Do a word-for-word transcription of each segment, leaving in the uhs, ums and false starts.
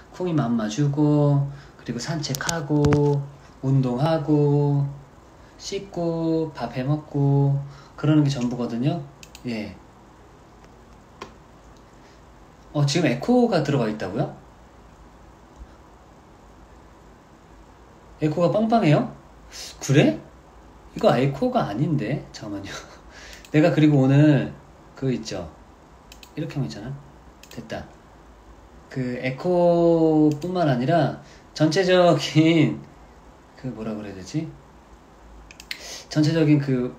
쿵이 맘마 주고, 그리고 산책하고, 운동하고, 씻고, 밥 해먹고, 그러는 게 전부거든요. 예. 어, 지금 에코가 들어가 있다고요? 에코가 빵빵해요? 그래? 이거 에코가 아닌데? 잠깐만요. 내가 그리고 오늘 그거 있죠? 이렇게 하면 있잖아. 됐다. 그 에코 뿐만 아니라 전체적인 그 뭐라 그래야 되지? 전체적인 그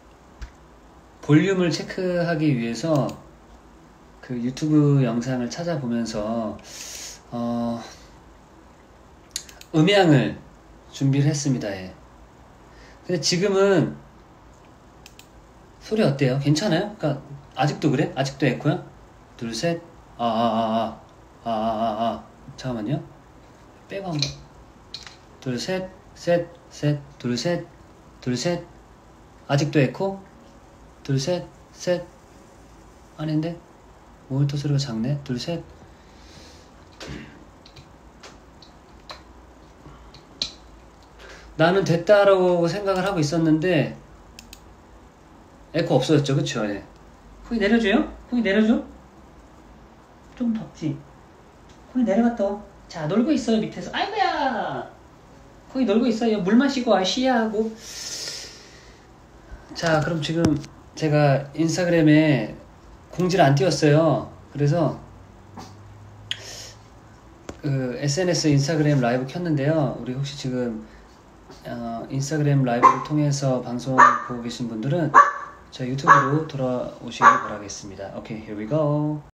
볼륨을 체크하기 위해서 그 유튜브 영상을 찾아보면서 어 음향을 준비를 했습니다. 예. 근데 지금은 소리 어때요? 괜찮아요? 그러니까 아직도 그래? 아직도 에코야? 둘, 셋. 아, 아, 아, 아, 아, 아, 아. 잠깐만요. 빼고 한번. 둘, 셋, 셋, 셋, 둘, 셋, 둘, 셋. 아직도 에코? 둘, 셋, 셋. 아닌데? 모니터 소리가 작네. 둘, 셋. 나는 됐다라고 생각을 하고 있었는데 에코 없어졌죠, 그쵸? 예. 거기 내려줘요? 거기 내려줘? 좀 덥지? 거기 내려갔다 와. 자, 놀고 있어요, 밑에서. 아이고야! 거기 놀고 있어요. 물 마시고 와, 쉬야하고. 자, 그럼 지금 제가 인스타그램에 공지를 안 띄웠어요. 그래서 그 에스엔에스 인스타그램 라이브 켰는데요. 우리 혹시 지금 어, 인스타그램 라이브를 통해서 방송 보고 계신 분들은 저 유튜브로 돌아오시길 바라겠습니다. 오케이, here we go.